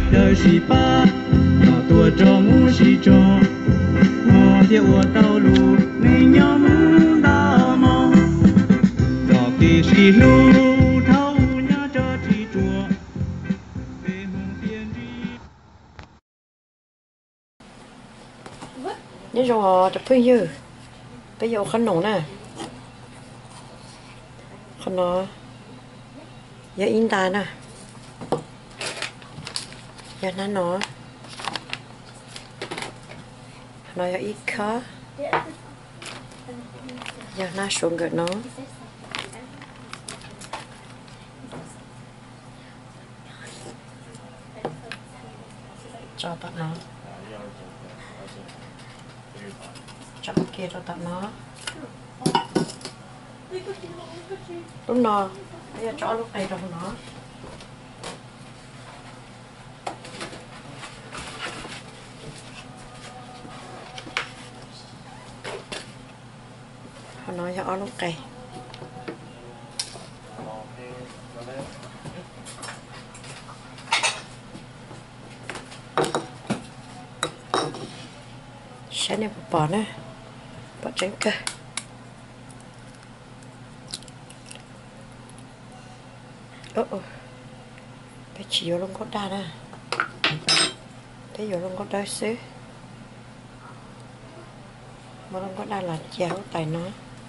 đời sĩ ba nó tua cho mu sĩ cho ngõ địa ua tàu lu mình nhau mu đào mò cho kỳ sĩ lu thâu nhá cho thị chùa về hùng tiên đi nhớ rồi họ chụp phim như bây giờ khăn nồng nè khăn nó giờ in ta nè giờ nó giờ ít khó giờ nó xuống gần nó cho tận nó cho kia cho tận nó lúc nào bây giờ cho lúc này rồi nó nói cho lúc này sáng nay bỏ nè bỏ tránh cơ bây chỉ vô luôn có đa nè thế vô luôn có đa xứ mà luôn có đa là cháo tài nó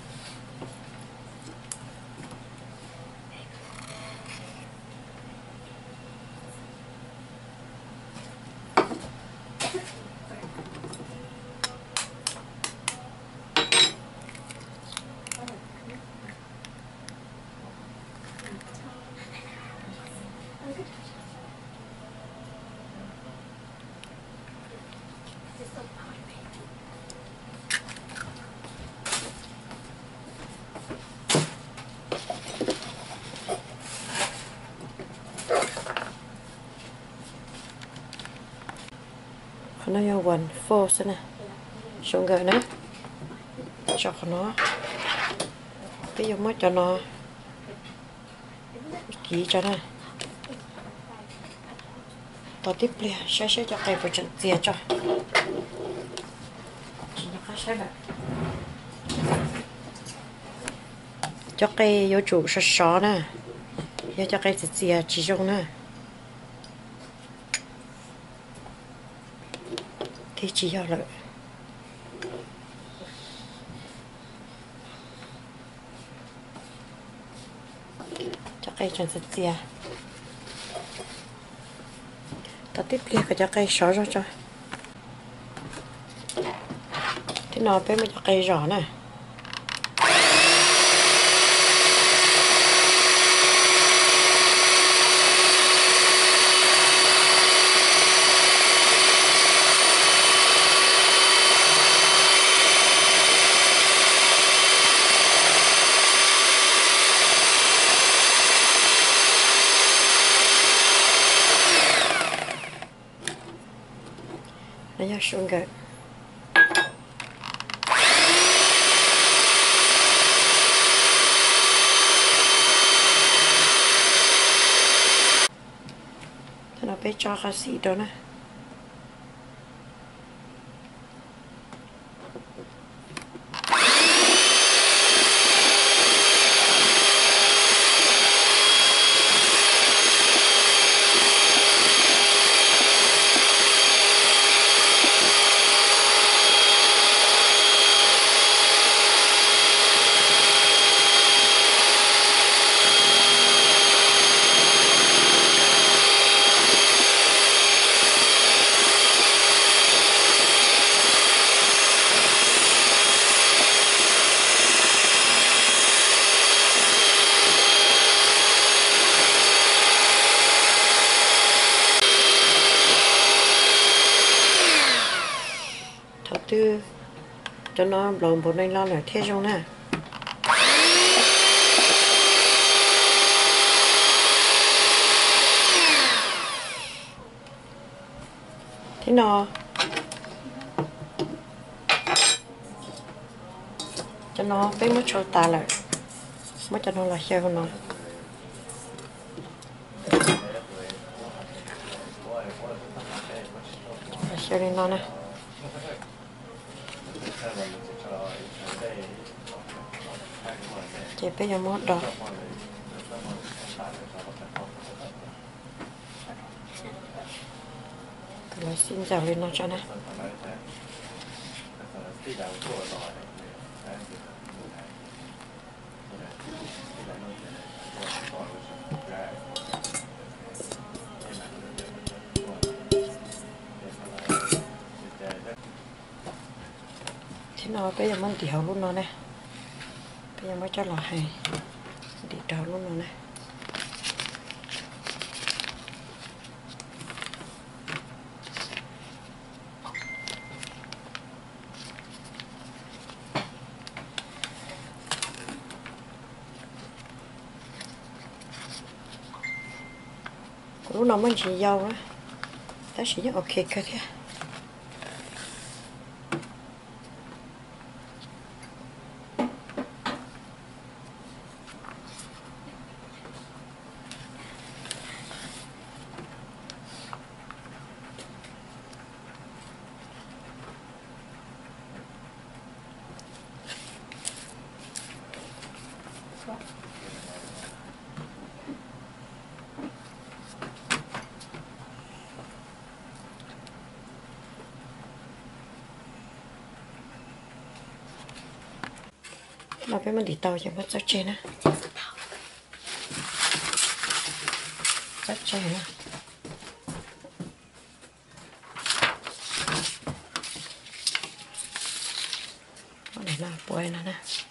nó yêu quần phô xem nè xuống gợi nữa cho nó bây giờ mới cho nó kỹ cho nó tao tiếp liền sẽ cho cây vào trận tiền cho chỉ nó sẽ là cho cây vô chủ sọ nè giờ cho cây tiền chỉ dùng nè thì chỉ cho lợi cho cây trần sạch xìa ta tiếp kia cả cho cây sói ra cho thế nào bé mới cho cây rõ này nó ra xuống gậy thế nào bé cho cá sĩ đó nè tư cho nó lòng bộ này lo là thế trong nè thế nào cho nó bé mới cho ta lại mới cho nó là sao nó cho nên nó nè chị bây giờ mót đó rồi xin chào lên nó cho nè thế nào bây giờ mình tiểu luôn nó nè bây giờ mới cho là hay đi trào luôn nó nè lúc nào mình chỉ dầu đó ta chỉ nhớ ok cơ thế mà phải mình đi tàu cho mất rất trên á rất trên á con này là bùi nó nè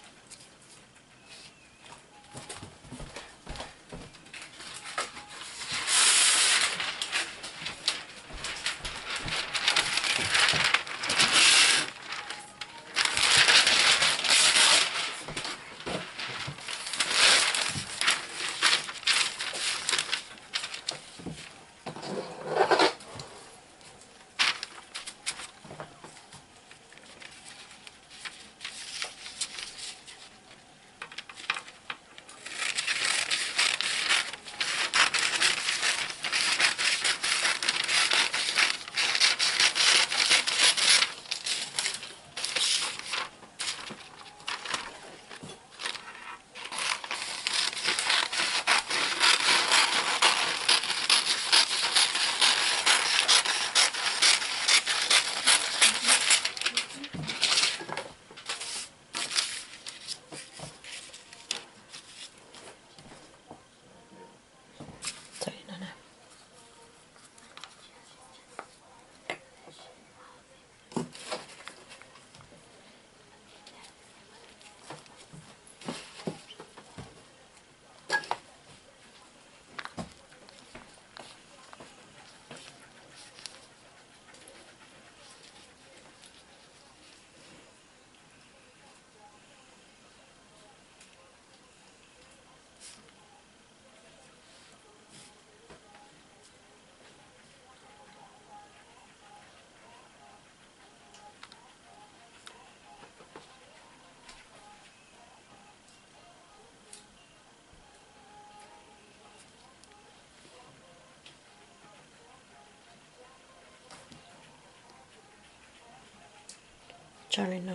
cho lên nó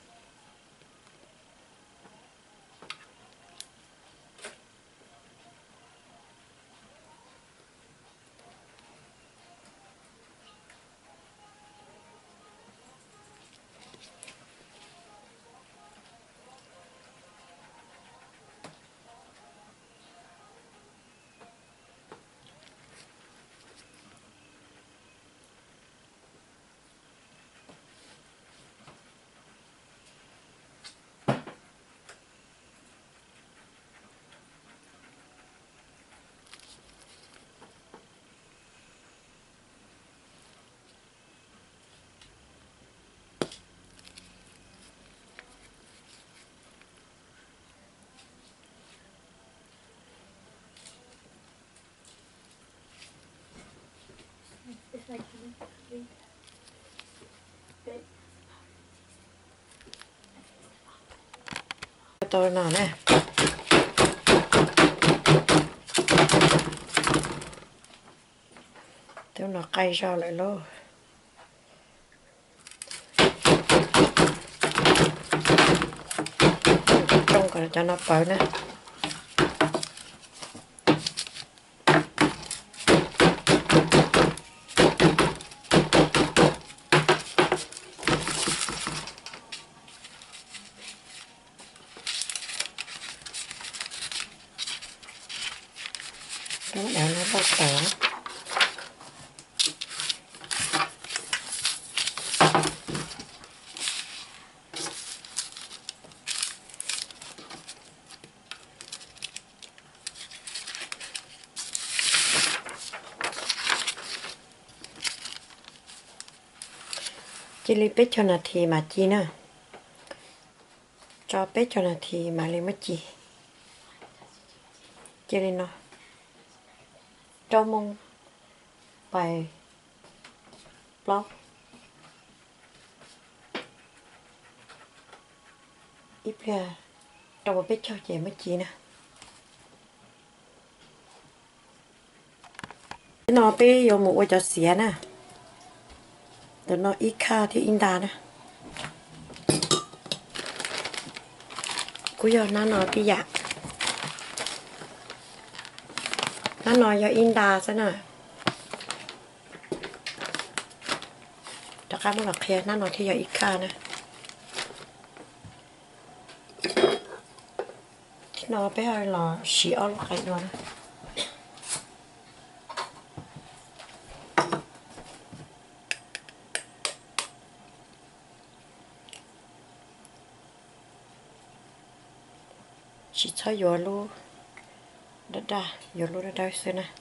tôi nào nè tiêu nó cay ra lại luôn cho nó bở nè. Đó, để nó bắt đầu. Chỉ li bếp cho nó thì mà chi nè, cho bếp cho nó thì mà li mất chi, chỉ li nó cho mông bài blog ít ra trong một bếp cho chị mất chi nè, nó bếp dùng một cái cho xía nè. Để nó ít kha thì in đà nè. Cú giờ nó nói cái dạng. Nó nói cho in đà thế nào. Đặc biệt là khi nó nói thì giờ ít kha nè. Thì nó bé hơi là xí ớt lại luôn. Chỉ cho vô luôn đất đá vô luôn đất đá xem nè.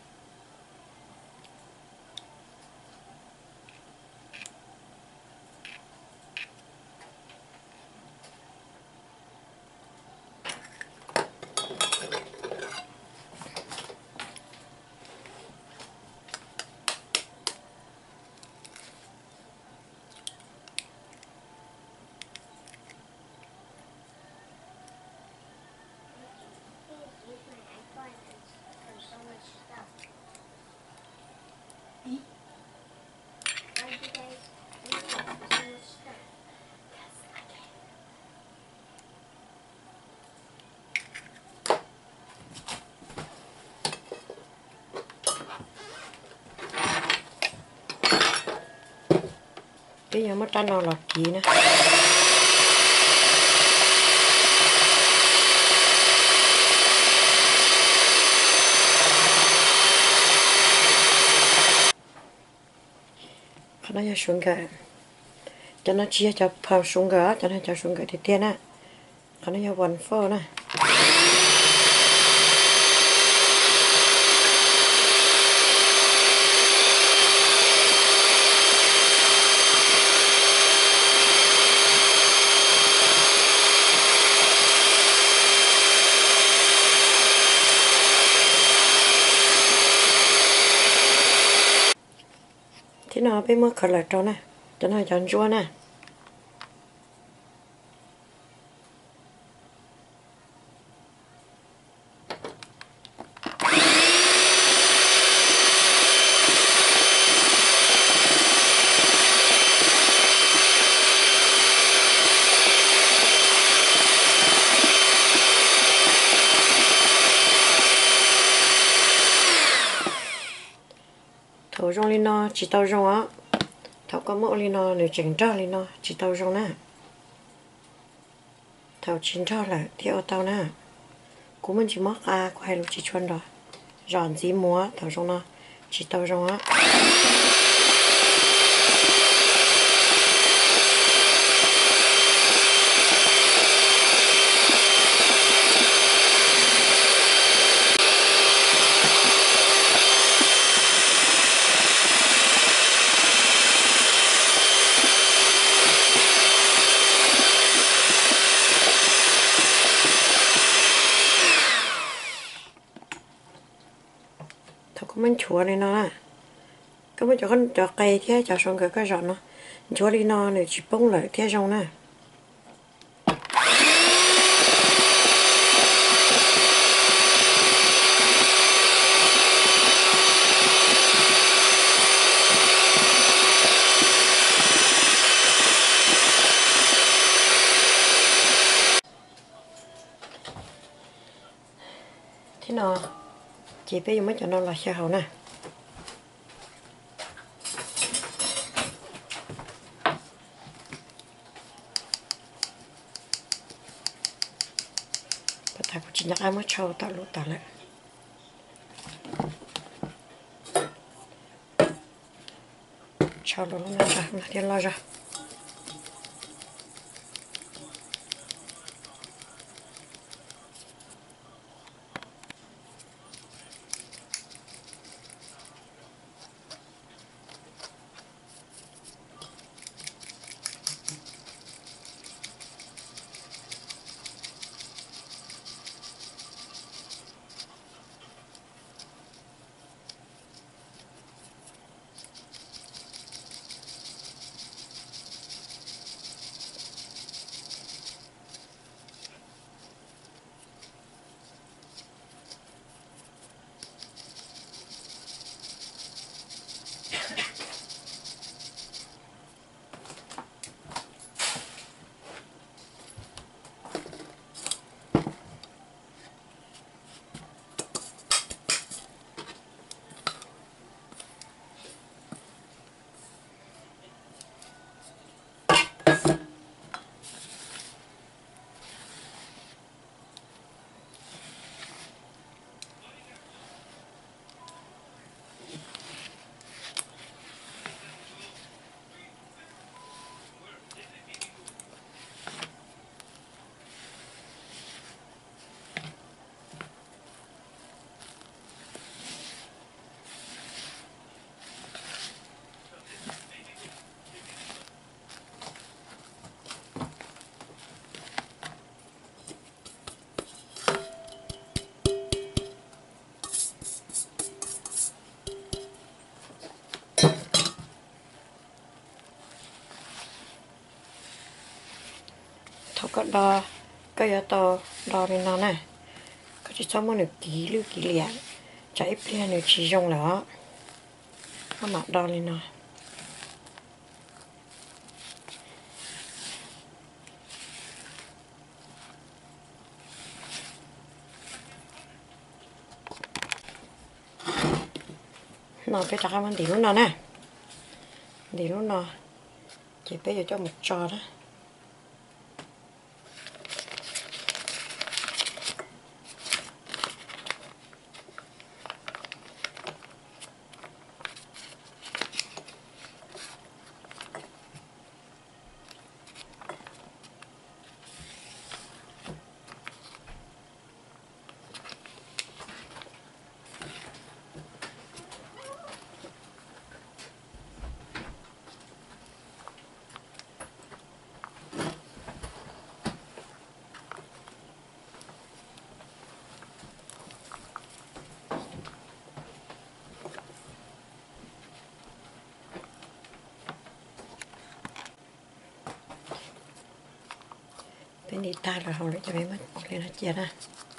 Bây giờ mất ra nó lọt kỹ nè. Nó cho xuống gỡ cho nó chia cho phao xuống gỡ cho nó cho xuống gỡ thì tiên á, nó cho vần phơ nè. Thế nó bên mưa khởi lại cho nè, cho nó chọn chua nè. Thấu rong lên nó chỉ tao rong á, thấu có mẫu lên nó để chỉnh cho lên nó chỉ tao rong nè, thấu chỉnh cho là theo tao nè, cũng mình chỉ mắc quay lúc chỉ chuẩn rồi, giòn dí múa thấu rong nó chỉ tao rong á. Mình chúa lên nó nè, cái mình cho con cho cây thế cho xong cái rọn nó chúa lên nó để chỉ bông lại thế rong nè. chị bây giờ mới cho nó là xe hậu nè. Và ta cũng chỉ nhắc ai mới cho tạo lút tạo lại. Cho nó ra, nó đi lo ra. Thọ có đo cái ở to đo lên nó nè, có chỉ cho một nửa ký lẻ, chạy plea nửa chỉ dùng đó, nó mặc đo lên nó. Nó phải chắc mình đi luôn nó nè, đi luôn nó, chỉ bây giờ cho một trò đó. Bên đi ta rồi hồi nữa cho mấy mất lên hết chia ra.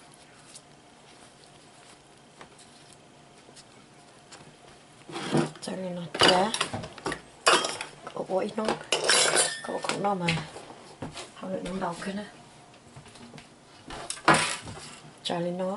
Cho nên nó giá có bội nó có cũng nó mà hồi nữa nó đầu kia nè, cho lên nó.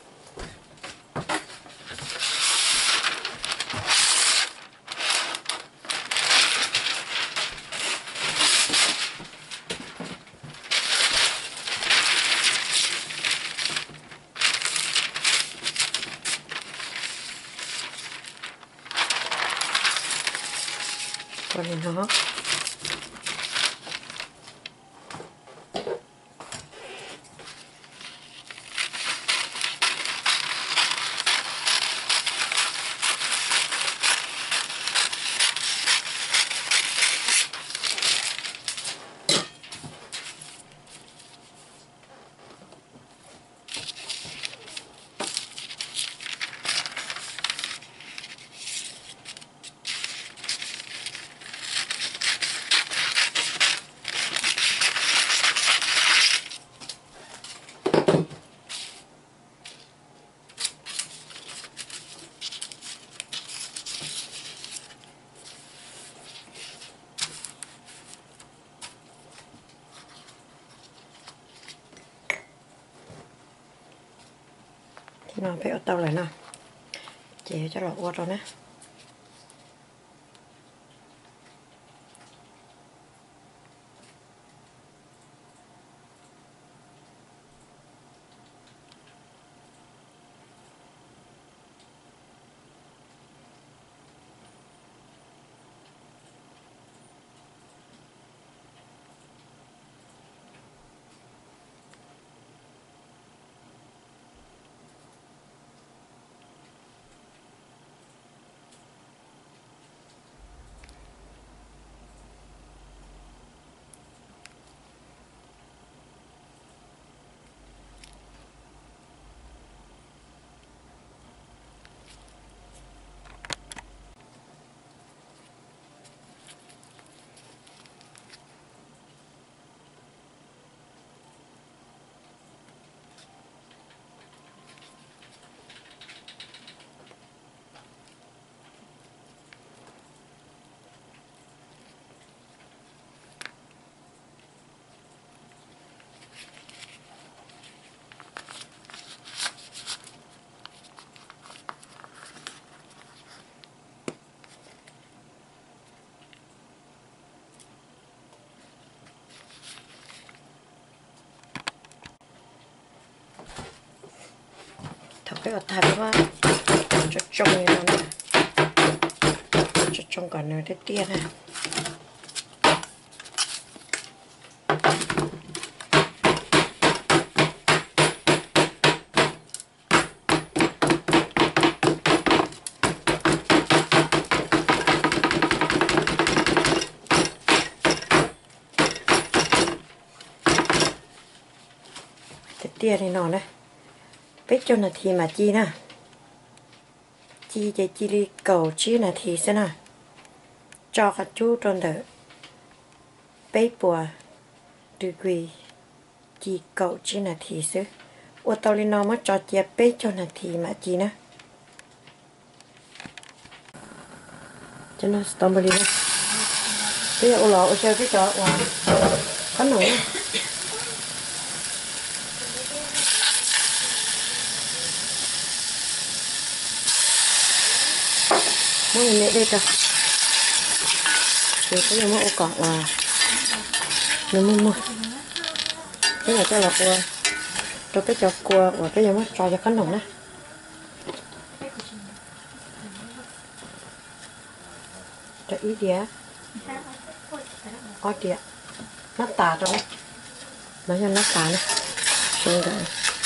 Cho lên nó. Nó phải ở tàu lại nào. chế cho lọ qua rồi nè thằng cái thằng quá cho trông như nó nè cho trông cả nơi thế tia nè thế tia này nó nè biết cho là thì mà chi nè chi để chi đi cầu chi là thì thế nào cho các chú trong đỡ bếp bùa từ quỳ chi cầu chi là thì xứ ô tao lên nó mới cho chia bếp cho là thì mà chi nè cho nó tao bơi đi nè bây giờ ô lọ ô chơi cái trò wow có nổi mỗi người đây cả rồi cái mà ô cọt là nó mua cái này cho là cua rồi cái cho cua và cái mà cho khánh nồng đó cho ý đĩa ó đĩa nó tả rồi nó cho nó tả này xong rồi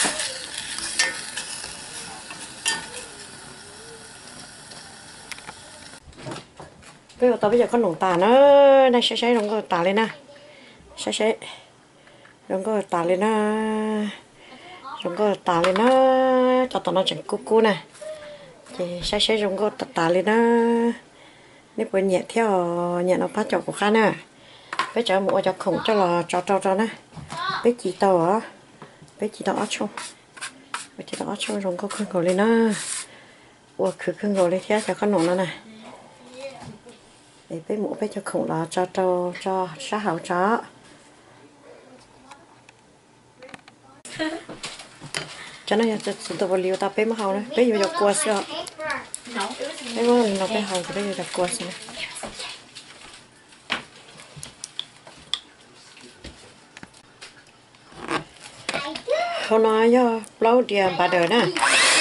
bây giờ con nồng tả nó đang sẽ đóng cái tả lên nè sẽ đóng cái tả lên nè đóng cái tả lên nè cho tao nó chẳng cú nè thì sẽ đóng cái tả lên nè nếu bây nhẹ theo nhẹ nó phát chọc của khá nè bây giờ mua cho khổng cho là cho nè bây chỉ tao á bây chỉ tao ớt chung đóng cái khung cầu lên nè ủa khử khung cầu lên theo cho con nồng nó nè để bé mũ bé cho khổng là cho xã hậu chó cho nó cho tụi vào liều ta bé mà hậu này bé giờ cho qua sợ bé mà nó bé hậu thì bé giờ cho qua sợ hôm nay do lâu điểm bà đời nè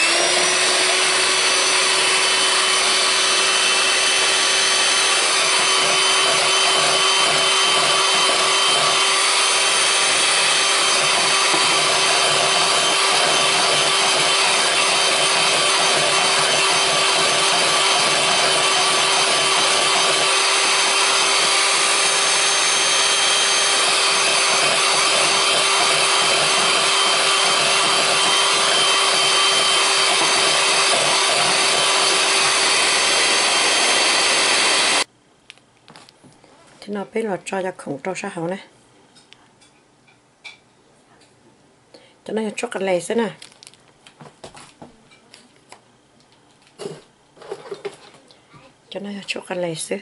nó biết là cho khổng trâu sao hậu này cho nó cho cái lề thế nè cho nó cho cái lề xứ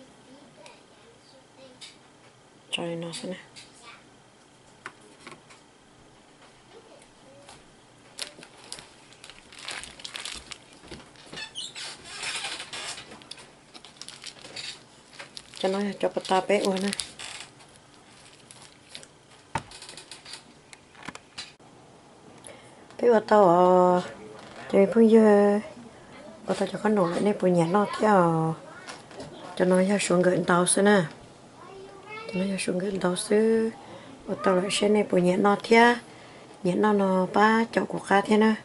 cho nó thế này cho nó cho bà ta bé qua nè bé bà tao cho mình phun dưa bà tao cho con nổ lại này bùi nhẹ nó theo cho nó cho xuống gần tàu xưa nè cho nó cho xuống gần tàu xưa bà tao lại xe này bùi nhẹ nó theo nhẹ nó ba chậu của cá thế nè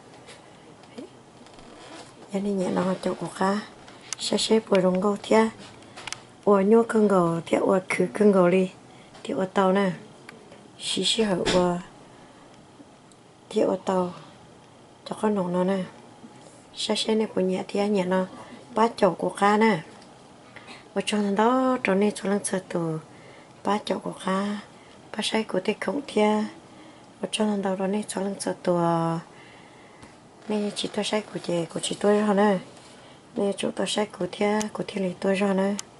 cái này nhẹ nó chậu của cá xe bùi rong gấu theo ủa nhô cưng gấu theo ủa khử cưng gấu đi theo ủa tàu nè xí hở ủa theo ủa tàu cho con nổ nó nè xe này bùi nhẹ theo nhẹ nó ba chậu của cá nè ở trong đó trở nên cho lần sợ tù ba chậu của cá ba say của tết không theo ở trong đó trở nên cho lần sợ tù nên chỉ tôi say của chị tôi rồi nè nên chỗ tôi say của theo lấy tôi rồi nè